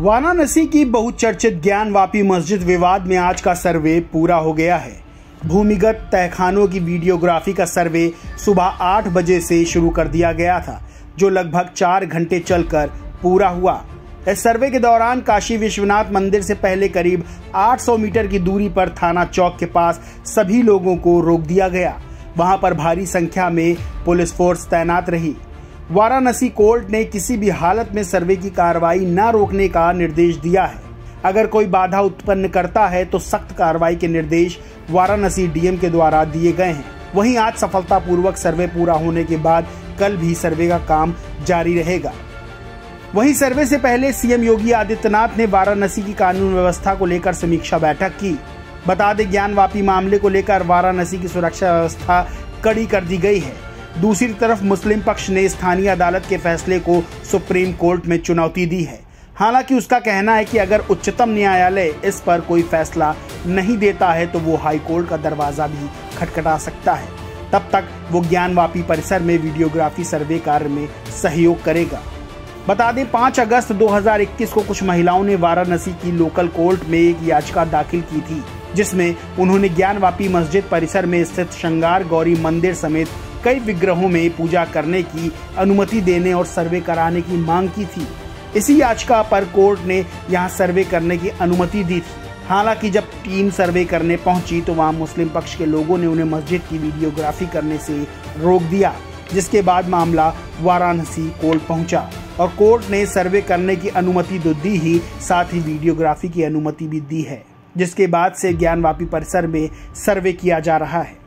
वाराणसी की बहुचर्चित ज्ञानवापी मस्जिद विवाद में आज का सर्वे पूरा हो गया है। भूमिगत तहखानों की वीडियोग्राफी का सर्वे सुबह 8 बजे से शुरू कर दिया गया था, जो लगभग 4 घंटे चलकर पूरा हुआ। इस सर्वे के दौरान काशी विश्वनाथ मंदिर से पहले करीब 800 मीटर की दूरी पर थाना चौक के पास सभी लोगों को रोक दिया गया। वहां पर भारी संख्या में पुलिस फोर्स तैनात रही। वाराणसी कोर्ट ने किसी भी हालत में सर्वे की कार्रवाई न रोकने का निर्देश दिया है। अगर कोई बाधा उत्पन्न करता है तो सख्त कार्रवाई के निर्देश वाराणसी डीएम के द्वारा दिए गए हैं। वहीं आज सफलतापूर्वक सर्वे पूरा होने के बाद कल भी सर्वे का काम जारी रहेगा। वहीं सर्वे से पहले सीएम योगी आदित्यनाथ ने वाराणसी की कानून व्यवस्था को लेकर समीक्षा बैठक की। बता दें, ज्ञानवापी मामले को लेकर वाराणसी की सुरक्षा व्यवस्था कड़ी कर दी गई है। दूसरी तरफ मुस्लिम पक्ष ने स्थानीय अदालत के फैसले को सुप्रीम कोर्ट में चुनौती दी है। हालांकि उसका कहना है कि अगर उच्चतम न्यायालय इस पर कोई फैसला नहीं देता है तो वो हाई कोर्ट का दरवाजा भी खटखटा सकता है। तब तक वो ज्ञानवापी परिसर में वीडियोग्राफी सर्वे कार्य में सहयोग करेगा। बता दें, 5 अगस्त 2021 को कुछ महिलाओं ने वाराणसी की लोकल कोर्ट में एक याचिका दाखिल की थी, जिसमें उन्होंने ज्ञानवापी मस्जिद परिसर में स्थित श्रृंगार गौरी मंदिर समेत कई विग्रहों में पूजा करने की अनुमति देने और सर्वे कराने की मांग की थी। इसी याचिका पर कोर्ट ने यहां सर्वे करने की अनुमति दी थी। हालांकि जब टीम सर्वे करने पहुंची तो वहां मुस्लिम पक्ष के लोगों ने उन्हें मस्जिद की वीडियोग्राफी करने से रोक दिया, जिसके बाद मामला वाराणसी कोर्ट पहुंचा और कोर्ट ने सर्वे करने की अनुमति तो दी ही, साथ ही वीडियोग्राफी की अनुमति भी दी है, जिसके बाद से ज्ञानवापी परिसर में सर्वे किया जा रहा है।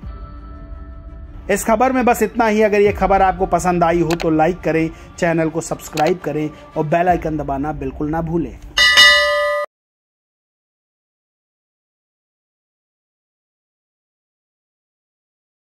इस खबर में बस इतना ही। अगर ये खबर आपको पसंद आई हो तो लाइक करें, चैनल को सब्सक्राइब करें और बेल आइकन दबाना बिल्कुल ना भूलें।